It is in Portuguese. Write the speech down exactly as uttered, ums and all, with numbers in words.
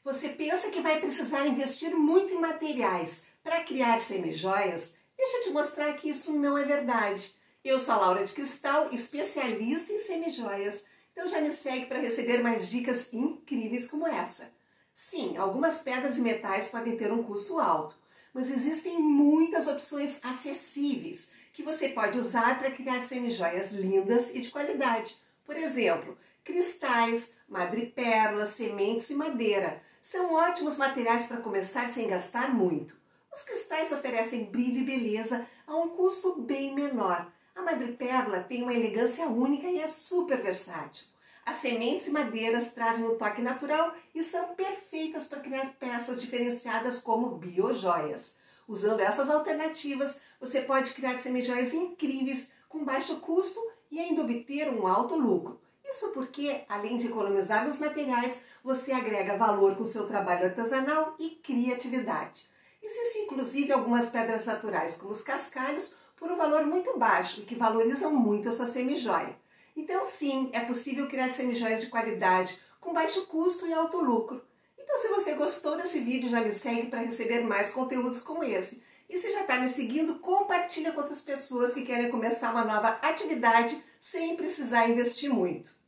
Você pensa que vai precisar investir muito em materiais para criar semijoias? Deixa eu te mostrar que isso não é verdade. Eu sou a Laura de Cristal, especialista em semijoias, então já me segue para receber mais dicas incríveis como essa. Sim, algumas pedras e metais podem ter um custo alto, mas existem muitas opções acessíveis que você pode usar para criar semijoias lindas e de qualidade. Por exemplo, cristais, madrepérolas, sementes e madeira. São ótimos materiais para começar sem gastar muito. Os cristais oferecem brilho e beleza a um custo bem menor. A madrepérola tem uma elegância única e é super versátil. As sementes e madeiras trazem um toque natural e são perfeitas para criar peças diferenciadas como biojoias. Usando essas alternativas, você pode criar semijoias incríveis com baixo custo e ainda obter um alto lucro. Isso porque, além de economizar nos materiais, você agrega valor com seu trabalho artesanal e criatividade. Existem inclusive algumas pedras naturais, como os cascalhos, por um valor muito baixo e que valorizam muito a sua semijoia. Então sim, é possível criar semijoias de qualidade, com baixo custo e alto lucro. Então se você gostou desse vídeo, já me segue para receber mais conteúdos como esse. E se já está me seguindo, compartilha com outras pessoas que querem começar uma nova atividade sem precisar investir muito.